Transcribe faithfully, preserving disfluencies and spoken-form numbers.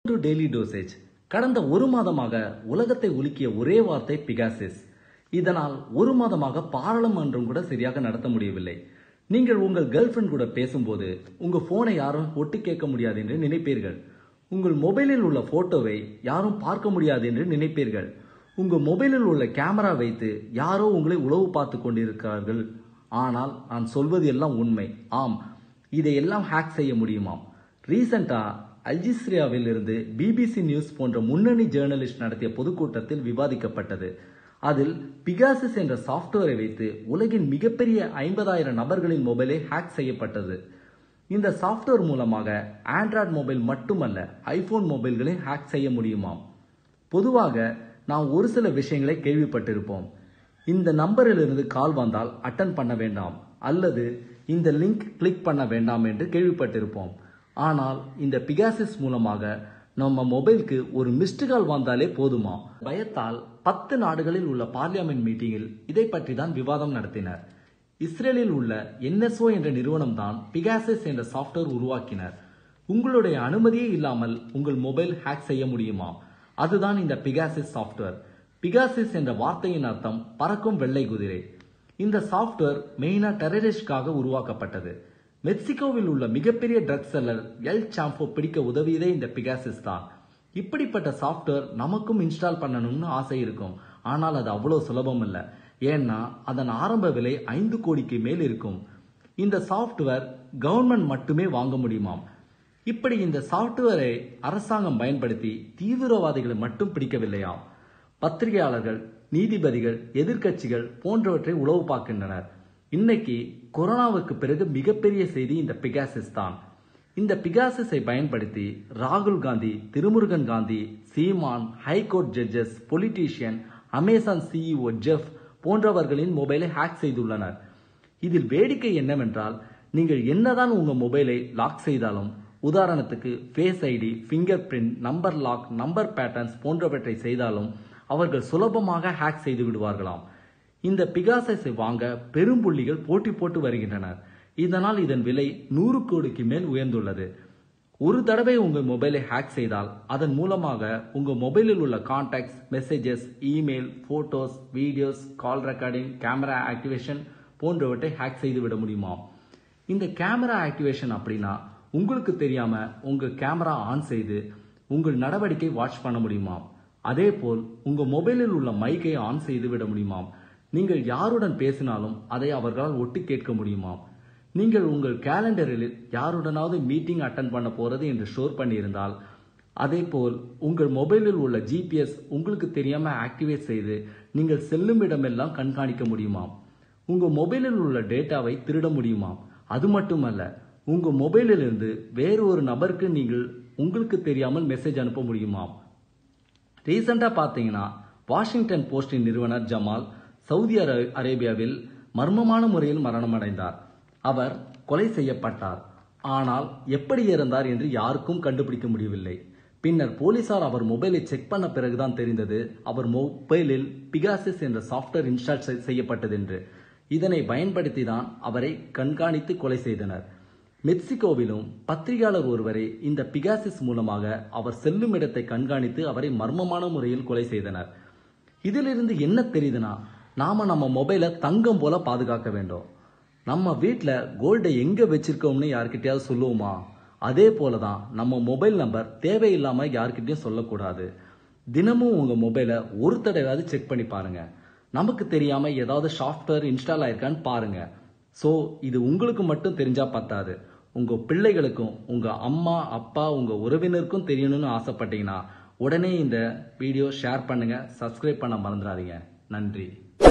Daily dosage. கடந்த ஒரு மாதமாக உலகத்தை உலுக்கிய ஒரே வார்த்தை பிகாசிஸ். இதனால் ஒரு மாதமாக பாராளுமன்றம் கூட சரியாக நடத்த முடியவில்லை. நீங்கள் உங்கள் கேர்ள் ஃபிரெண்ட் கூட பேசும்போது உங்க போனை யாரும் ஒட்டு கேட்க முடியாது என்று நினைப்பீர்கள். உங்கள் மொபைலில் உள்ள போட்டோவை யாரும் பார்க்க முடியாது என்று நினைப்பீர்கள். உங்க மொபைலில் உள்ள கேமரா வைத்து யாரோ உங்களை உளவு பார்த்து கொண்டிருக்கிறார்கள். ஆனால் நான் சொல்வது எல்லாம் உண்மை. ஆம், இதையெல்லாம் ஹேக் செய்ய முடியுமாம். ரீசெண்டா அல்ஜீசிராவில் இருந்து பிபிசி நியூஸ் போன்ற முன்னணி ஜேர்னலிஸ்ட் நடத்திய பொதுக்கூட்டத்தில் விவாதிக்கப்பட்டது. அதில் பிகாசிஸ் என்ற சாப்ட்வேரை வைத்து உலகின் மிகப்பெரிய ஐம்பதாயிரம் நபர்களின் மொபைலை ஹேக் செய்யப்பட்டது. இந்த சாப்ட்வேர் மூலமாக ஆண்ட்ராய்டு மொபைல் மட்டுமல்ல, ஐபோன் மொபைல்களை ஹேக் செய்ய முடியுமாம். பொதுவாக நாம் ஒரு சில விஷயங்களை கேள்விப்பட்டிருப்போம். இந்த நம்பரிலிருந்து கால் வந்தால் அட்டன் பண்ண வேண்டாம் அல்லது இந்த லிங்க் கிளிக் பண்ண வேண்டாம் என்று கேள்விப்பட்டிருப்போம். ஆனால் இந்த பிகாசிஸ் மூலமாக நம்ம மொபைலுக்கு ஒரு மிஸ்டு கால் வந்தாலே போதுமா? பயத்தால் பத்து நாடுகளில் உள்ள பார்லிமெண்ட் மீட்டிங்கில் இதை பற்றி தான் விவாதம் நடத்தினர். இஸ்ரேலில் உள்ள என்எஸ்ஓ என்ற நிறுவனம் தான் பிகாசிஸ் என்ற சாப்ட்வேர் உருவாக்கினர். உங்களுடைய அனுமதியே இல்லாமல் உங்கள் மொபைல் ஹேக் செய்ய முடியுமா? அதுதான் இந்த பிகாசிஸ் சாப்ட்வேர். பிகாசிஸ் என்ற வார்த்தையின் அர்த்தம் பறக்கும் வெள்ளை குதிரை. இந்த சாப்ட்வேர் மெயினா டெரரிஸ்டுக்காக உருவாக்கப்பட்டது. மெக்சிகோவில் உள்ள மிகப்பெரிய ட்ரக் செல்லர் எல் சாம்போ பிடிக்க உதவியதே இந்த பிகாசிஸ் தான். இப்படிப்பட்ட சாப்ட்வேர் நமக்கும் இன்ஸ்டால் பண்ணணும்னு ஆசை இருக்கும். ஆனால் அது அவ்வளவு சுலபம் இல்ல. ஏன்னா அதன் ஆரம்ப விலை ஐந்து கோடிக்கு மேல் இருக்கும். இந்த சாப்ட்வேர் கவர்மெண்ட் மட்டுமே வாங்க முடியுமாம். இப்படி இந்த சாப்ட்வேரை அரசாங்கம் பயன்படுத்தி தீவிரவாதிகளை மட்டும் பிடிக்கவில்லையாம். பத்திரிகையாளர்கள், நீதிபதிகள், எதிர்க்கட்சிகள் போன்றவற்றை உளவு பார்க்கின்றனர். இன்னைக்கு கொரோனாவுக்கு பிறகு மிகப்பெரிய செய்தி இந்த பிகாசிஸ் தான். இந்த பிகாசிஸை பயன்படுத்தி ராகுல் Gandhi, Thirumurugan Gandhi, Seeman, high court judges, politician, Amazon CEO Jeff போன்றவர்களின் மொபைலை ஹேக் செய்துள்ளனர். இதில் வேடிக்கை என்னவென்றால், நீங்கள் என்னதான் உங்க மொபைலை லாக் செய்தாலும், உதாரணத்துக்கு face ID, fingerprint, number lock, number patterns போன்றவற்றை செய்தாலும் அவர்கள் சுலபமாக ஹேக் செய்து விடுவார்களாம். இந்த பிகாசிஸை வாங்க பெரும்புள்ளிகள் போட்டி போட்டு வருகின்றனர். இதனால் இதன் விலை நூறு கோடிக்கு மேல் உயர்ந்துள்ளது. ஒரு தடவை உங்க மொபைலை ஹேக் செய்தால் அதன் மூலமாக உங்க மொபைலில் உள்ள contacts, messages, email, photos, videos, call recording, camera activation போன்றவற்றை ஹேக் செய்து விட முடியுமா? இந்த கேமரா ஆக்டிவேஷன் அப்படின்னா உங்களுக்கு தெரியாம உங்க கேமரா ஆன் செய்து உங்கள் நடவடிக்கை வாட்ச் பண்ண முடியுமா? அதே போல் உங்க மொபைலில் உள்ள மைக்கை ஆன் செய்து விட முடியுமா? நீங்கள் யாருடன் பேசினாலும் அதை அவர்களால் ஒட்டு கேட்க முடியுமா? நீங்கள் உங்கள் கேலண்டரில் யாருடனாவது மீட்டிங் அட்டன் பண்ண போறது என்று ஸ்டோர் பண்ணியிருந்தால், அதே போல் உங்கள் மொபைலில் உள்ள ஜிபிஎஸ் உங்களுக்கு தெரியாம ஆக்டிவேட் செய்து நீங்கள் செல்லும் இடமெல்லாம் கண்காணிக்க முடியுமா? உங்க மொபைலில் உள்ள டேட்டாவை திருட முடியுமா? அது மட்டுமல்ல, உங்க மொபைலில் இருந்து வேறு ஒரு நபருக்கு நீங்கள் உங்களுக்கு தெரியாமல் மெசேஜ் அனுப்ப முடியுமா? ரீசெண்டா பாத்தீங்கன்னா வாஷிங்டன் போஸ்டின் நிறுவனர் ஜமால் சவுதி அரேபியாவில் மர்மமான முறையில் மரணம் அடைந்தார். அவர் கொலை செய்யப்பட்டார். ஆனால் எப்படி இறந்தார் என்று யாருக்கும் கண்டுபிடிக்க முடியவில்லை. பின்னர் போலீசார் அவர் மொபைலை செக் பண்ண பிறகுதான் தெரிந்தது அவர் மொபைலில் பிகாசிஸ் என்ற சாப்ட்வேர் இன்ஸ்டால் செய்யப்பட்டது என்று. இதனை பயன்படுத்தி தான் அவரை கண்காணித்து கொலை செய்தனர். மெக்சிகோவிலும் பத்திரிகையாளர் ஒருவரை இந்த பிகாசிஸ் மூலமாக அவர் செல்லும் இடத்தை கண்காணித்து அவரை மர்மமான முறையில் கொலை செய்தனர். இதிலிருந்து என்ன தெரியுதுன்னா, நாம நம்ம மொபைலை தங்கம் போல பாதுகாக்க வேண்டும். நம்ம வீட்டுல கோல்டை எங்க வச்சிருக்கோம்னு யார்கிட்டயாவது சொல்லுவோமா? அதே போலதான் நம்ம மொபைல் நம்பர் தேவையில்லாம யார்கிட்டயும் சொல்லக்கூடாது. தினமும் உங்க மொபைலை ஒரு தடவையாவது செக் பண்ணி பாருங்க. நமக்கு தெரியாம ஏதாவது சாப்ட்வேர் இன்ஸ்டால் ஆயிருக்கான்னு பாருங்க. சோ இது உங்களுக்கு மட்டும் தெரிஞ்சா பத்தாது, உங்க பிள்ளைகளுக்கும், உங்க அம்மா, அப்பா, உங்க உறவினருக்கும் தெரியணும்னு ஆசைப்பட்டீங்கன்னா உடனே இந்த வீடியோ ஷேர் பண்ணுங்க. சப்ஸ்கிரைப் பண்ண மறந்துடாதீங்க. நன்றி.